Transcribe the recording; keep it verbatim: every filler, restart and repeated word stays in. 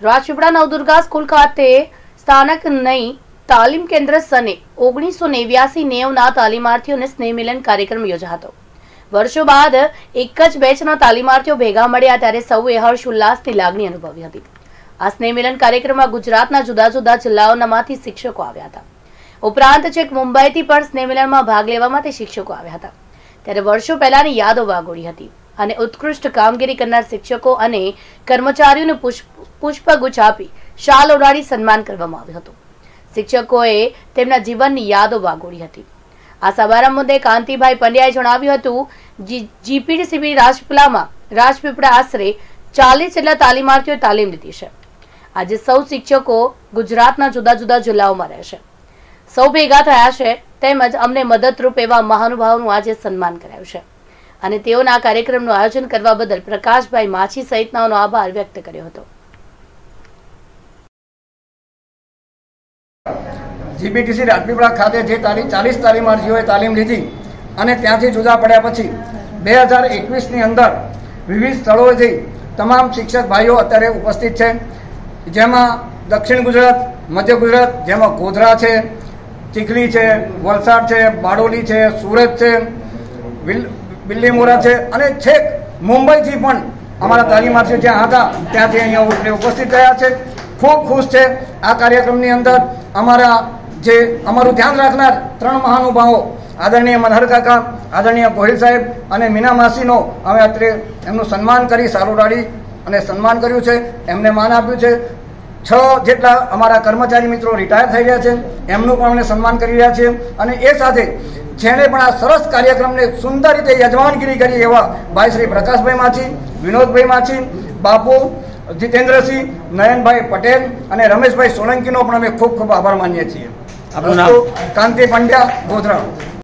Rajpipla Navdurga school ખાતે સ્થાનક નઈ તાલીમ કેન્દ્ર સને ઓગણીસો નેવ્યાસી નેવના તાલીમાર્થીઓને સ્નેહ મિલન કાર્યક્રમ યોજાયો હતો। વર્ષો બાદ એક જ બેચના તાલીમાર્થીઓ ભેગા મળ્યા ત્યારે સૌએ હર્ષ ઉલ્લાસની લાગણી અનુભવી હતી। આ સ્નેહ મિલન કાર્યક્રમમાં ગુજરાતના જુદા જુદા જિલ્લાઓમાંથી શિક્ષકો આવ્યા હતા। ઉપરાંત છેક મુંબઈથી પણ સ્નેહ મિલનમાં ભાગ લેવા માટે શિક્ષકો આવ્યા હતા। ત્યારે વર્ષો પહેલાની યાદો વાગોળી હતી અને ઉત્કૃષ્ટ કામગીરી કરનાર શિક્ષકો અને કર્મચારીઓને પુષ્પગુચ્છ આપી શાલ ઓઢાડી સન્માન કરવામાં આવ્યું હતું। શિક્ષકોએ તેમના જીવનની યાદો વાગોળી હતી। આ સમારંભ મુદ્દે કાંતિભાઈ પંડ્યાએ જણાવ્યું હતું, જીપીડીસીબી રાજપીપળામાં રાજપીપળા આશરે ચાલીસ જેટલા તાલીમાર્થીઓએ તાલીમ લીધી છે। આજે સૌ શિક્ષકો ગુજરાતના જુદા જુદા જિલ્લાઓમાં રહેશે। સૌ ભેગા થયા છે તેમજ અમને મદદરૂપ એવા મહાનુભાવોનું આજે સન્માન કરાયું છે અને તેઓના કાર્યક્રમનું આયોજન કરવા બદલ પ્રકાશભાઈ માછી સહિતનાઓનો આભાર વ્યક્ત કર્યો હતો। જીપીટીસી રાજપીપળા ખાતે જે તાલીમ ચાલીસ તાલીમાર્થીઓએ તાલીમ લીધી અને ત્યાંથી જુદા પડ્યા પછી બે હજાર એકવીસની અંદર વિવિધ સ્થળોએથી તમામ શિક્ષક ભાઈઓ અત્યારે ઉપસ્થિત છે, જેમાં દક્ષિણ ગુજરાત, મધ્ય ગુજરાત, જેમાં ગોધરા છે, ચીખલી છે, વલસાડ છે, બારડોલી છે, સુરત છે, બિલ્લીમોરા છે અને છેક મુંબઈથી પણ અમારા તાલીમાર્થીઓ જ્યાં હતા ત્યાંથી અહીંયા ઉપસ્થિત રહ્યા છે। ખૂબ ખુશ છે। આ કાર્યક્રમની અંદર અમારા જે અમારું ધ્યાન રાખનાર ત્રણ મહાનુભાવો આદરણીય મનહર કાકા, આદરણીય ગોહિલ સાહેબ અને મીના માસીનો અમે અત્રે એમનું સન્માન કરી સારું ડાળી અને સન્માન કર્યું છે, એમને માન આપ્યું છે। છ જેટલા અમારા કર્મચારી મિત્રો રિટાયર થઈ ગયા છે, એમનું પણ અમને સન્માન કરી રહ્યા છે અને એ સાથે જેણે પણ આ સરસ કાર્યક્રમને સુંદર રીતે યજમાનગીરી કરી એવા ભાઈ શ્રી પ્રકાશભાઈ માછી, વિનોદભાઈ માછી, બાપુ જીતેન્દ્રસિંહ, નયનભાઈ પટેલ અને રમેશભાઈ સોલંકીનો પણ અમે ખૂબ ખૂબ આભાર માનીએ છીએ। આપણું નામ? કાંતિ પંડ્યા, ગોધરા।